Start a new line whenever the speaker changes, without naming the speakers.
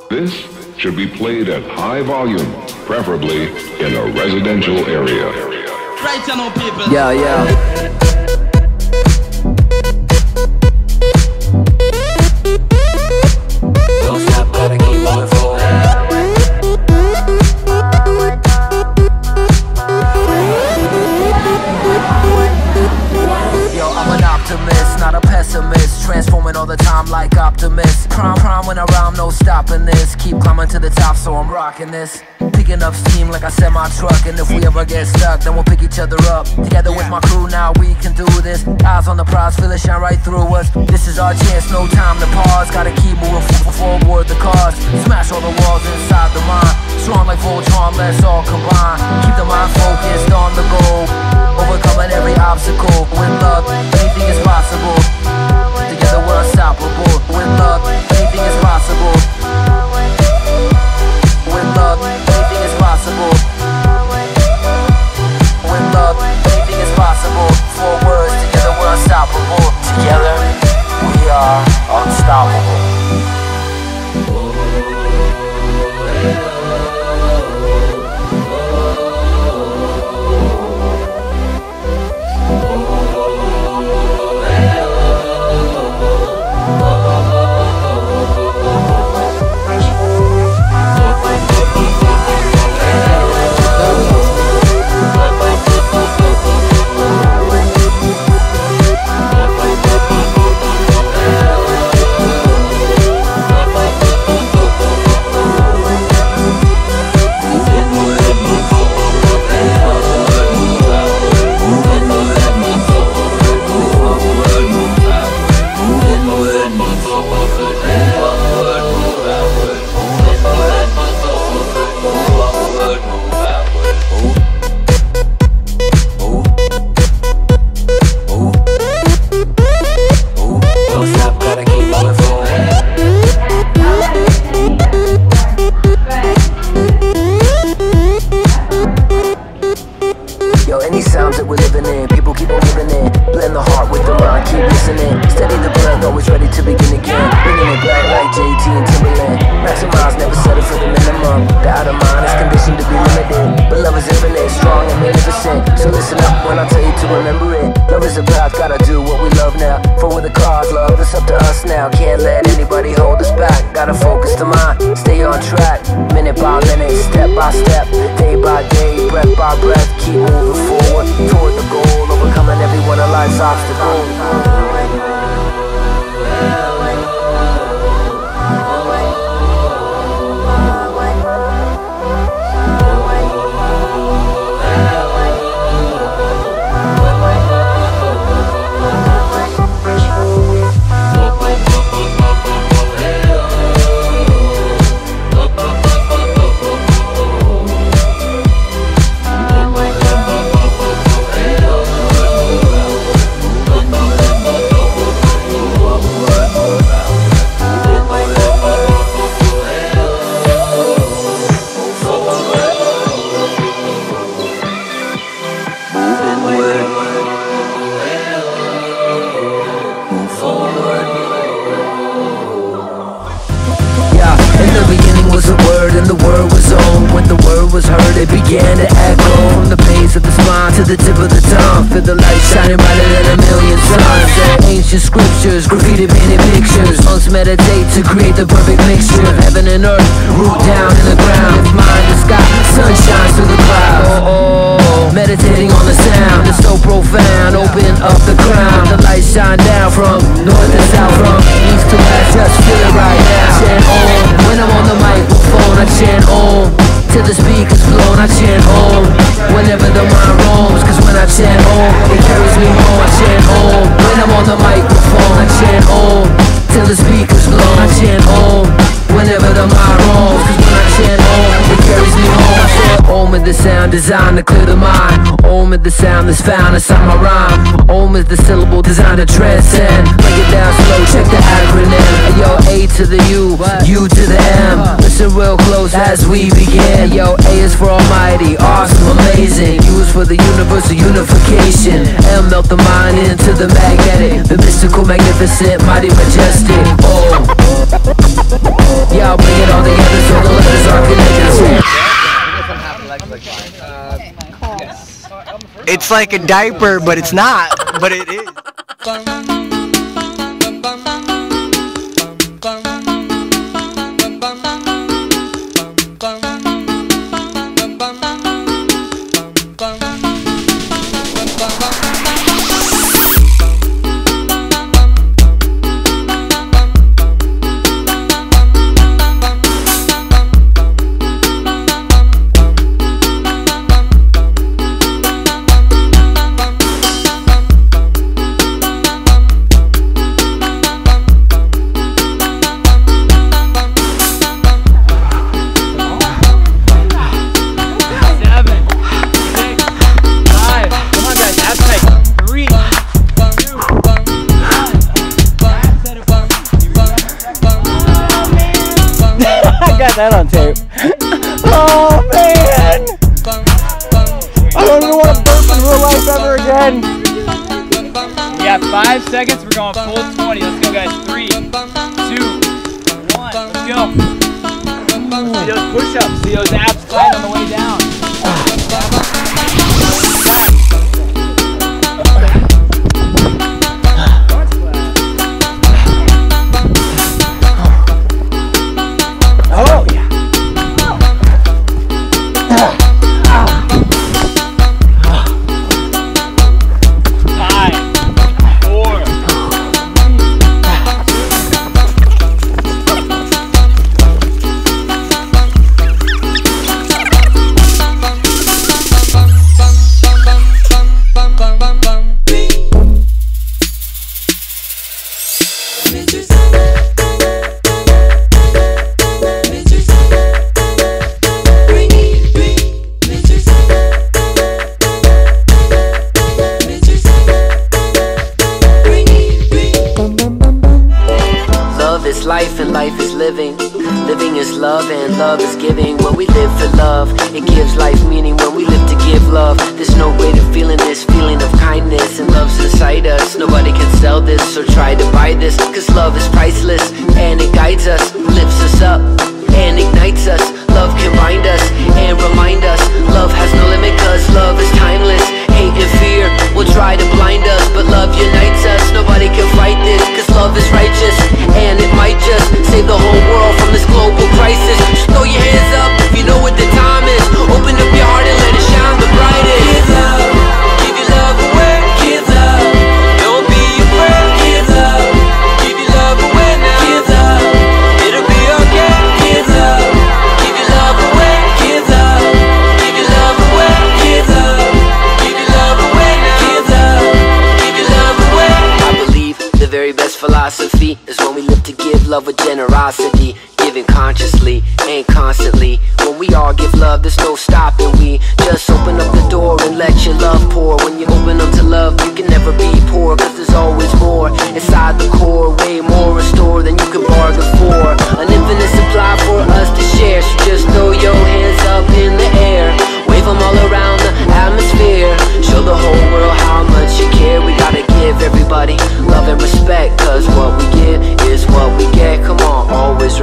This should be played at high volume, preferably in a residential area.
Right, you know, people.
Yeah, yeah. Don't stop, gotta keep moving forward. Yo, I'm an optimist, not a pessimist. Transforming all the time like Optimus. Prime when I rhyme, no stopping this. Keep climbing to the top, so I'm rocking this. Picking up steam like a semi-truck. And if we ever get stuck, then we'll pick each other up. Together with my crew, now we can do this. Eyes on the prize, feel it shine right through us. This is our chance, no time to pause. Gotta keep moving forward the cause. Smash all the walls inside the mind. Strong like Voltron, let's all combine. Keep the mind focused on the goal. Overcoming every obstacle. With love, anything is possible. Together we're unstoppable. With love, anything is possible. With love, anything is possible. With love, anything is possible. 4 words, together we're unstoppable. Together, we are unstoppable. Graffiti painted pictures. Monks meditate to create the perfect mixture of heaven and earth, root down in the ground. If mind the sky, sun shines through the clouds. Oh, meditating on the sound, it's so profound. Open up the crown, the lights shine down from north to south, from east to west. Just feel it right now. Chant Om when I'm on the microphone. I chant Om till the speakers blown. I chant Om whenever the mind roams. Cause when I chant Om, it carries me home. I chant Om when I'm on the microphone. I chant Om till the speakers blow. I chant Om whenever the mind roams. Cause when I chant Om, it carries me home. I chant Om is the sound designed to clear the mind. Om is the sound that's found inside my rhyme. Om is the syllable designed to transcend. Break it down slow, check the acronym. Yo, A to the U, U to the M. Listen real close as we begin. Yo, A is for almighty, awesome, amazing. U is for the universal unification. M melt the mind into the magnetic, the mystical, magnificent, mighty, majestic. Oh, yeah, I'll bring it all together.
looks like a diaper, but it's not. But it is.
That on tape. Oh man! I don't even want to burp in real life ever again.
We got 5 seconds. We're going full 20. Let's go, guys. 3, 2, 1. Let's go. See those push-ups. See those abs tight on the way down.
Life and life is living. Living is love and love is giving. When we live for love, it gives life meaning. When we live to give love, there's no greater feeling. This feeling of kindness and love's inside us. Nobody can sell this or try to buy this, cause love is priceless and it guides us, lifts us up and ignites us. Love can bind us and remind us. Love has no limit cause love is timeless. Hate and fear will try to blind us, but love unites us. Nobody can fight this cause love is righteous, and it might just save the whole world from this global crisis. Just throw your hands up if you know what the time is. Open up your heart and let it shine the brightest. Give love, give your love away. Give love, don't be afraid. Give love, give your love away now. Give love, it'll be okay. Give love, give your love away. Give love, give your love away. Give love, give your love away now. Give love, give your love away. I believe the very best philosophy is when we live to give love with generosity, giving consciously and constantly. When we all give love, there's no stopping. We just open up the door and let your love pour. When you open up to love, you can never be poor, cause there's always more inside the core, way more in store than you can bargain for. An infinite supply for us to share, so just throw your hands up in the air, wave them all around the atmosphere. Show the whole world how much you care. We gotta give everybody love and respect, cause what we give is what we get. Come on, always